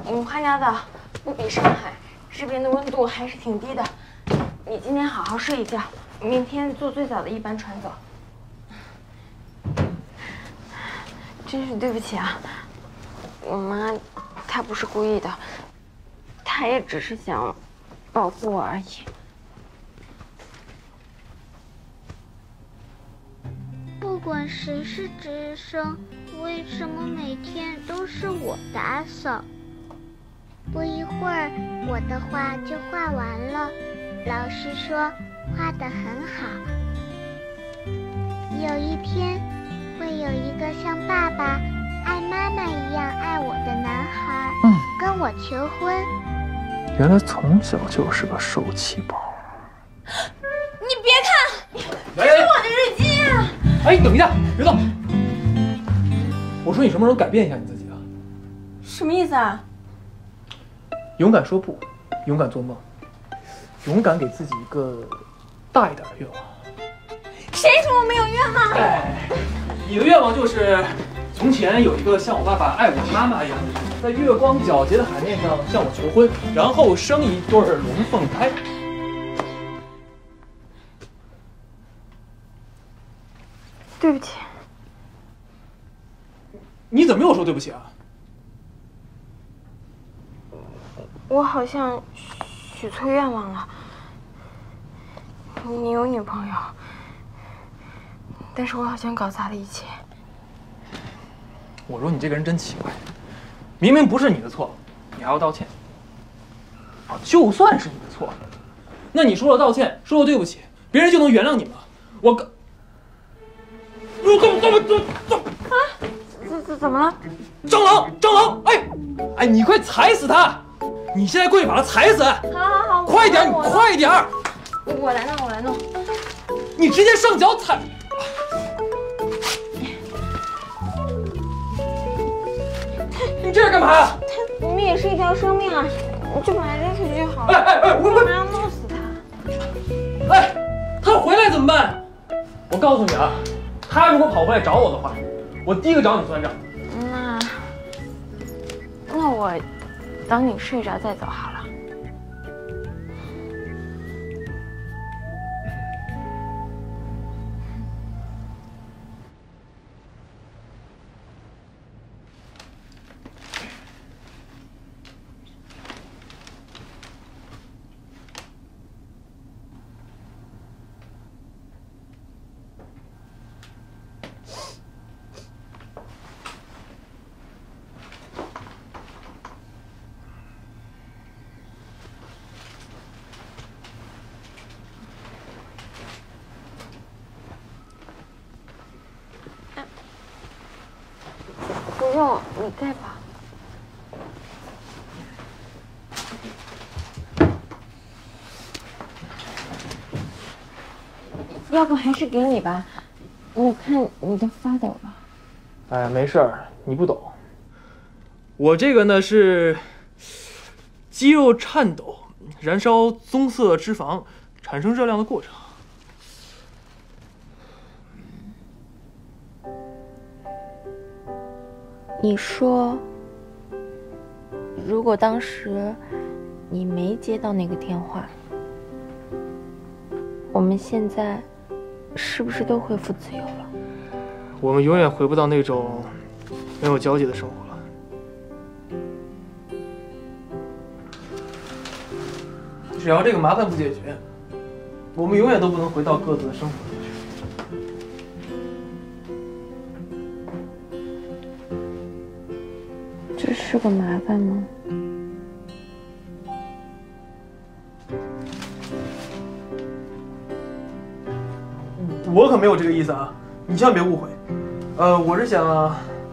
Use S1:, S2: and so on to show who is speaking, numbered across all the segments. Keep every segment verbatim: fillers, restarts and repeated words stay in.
S1: 嗯，花鸟岛不比上海，这边的温度还是挺低的。你今天好好睡一觉，明天坐最早的一班船走。真是对不起啊，我妈她不是故意的，她也只是想保护我而已。
S2: 不管谁是值日生，为什么每天都是我打扫？不一会儿，我的画就画完了。老师说画得很好。有一天，会有一个像爸爸爱妈妈一样爱我的男孩，嗯，跟我求婚。
S3: 原来从小就是个受气包。
S1: 你别看，这是我的日记啊！
S3: 哎，你等一下，别动！我说你什么时候改变一下你自己啊？
S1: 什么意思啊？
S3: 勇敢说不，勇敢做梦，勇敢给自己一个大一点的愿望。
S1: 谁说我没有愿望？
S3: 哎，你的愿望就是从前有一个像我爸爸爱我妈妈一样的人，在月光皎洁的海面上向我求婚，然后生一对龙凤胎。
S1: 对不起。
S3: 你怎么又说对不起啊？
S1: 我好像许错愿望了。你有女朋友，但是我好像搞砸了一切。
S3: 我说你这个人真奇怪，明明不是你的错，你还要道歉。啊，就算是你的错，那你说了道歉，说了对不起，别人就能原谅你吗？我刚，我怎么怎么怎么怎么
S1: 啊？怎怎怎么了？
S3: 蟑螂，蟑螂！哎，哎，你快踩死它！你现在过去把它踩死！
S1: 好好好，
S3: 快点，你快点！
S1: 我来弄，我来弄。
S3: 你直接上脚踩！你这是干嘛呀？
S1: 它我们也是一条生命啊，你就把它扔出去就好了。
S3: 哎哎哎，我
S1: 干嘛要弄死它？
S3: 哎，它回来怎么办？我告诉你啊，它如果跑回来找我的话，我第一个找你算账。
S1: 那那我等你睡着再走好了。不用，你盖吧。要不还是给你吧，我看你都发抖了。
S3: 哎呀，没事儿，你不懂。我这个呢是肌肉颤抖，燃烧棕色脂肪，产生热量的过程。
S4: 你说，如果当时你没接到那个电话，我们现在是不是都恢复自由了？
S3: 我们永远回不到那种没有交集的生活了。只要这个麻烦不解决，我们永远都不能回到各自的生活里去。
S4: 这是个麻烦吗？
S3: 我可没有这个意思啊，你千万别误会。呃，我是想，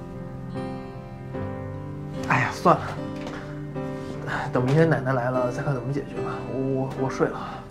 S3: 哎呀，算了，等明天奶奶来了再看怎么解决吧。我我我睡了。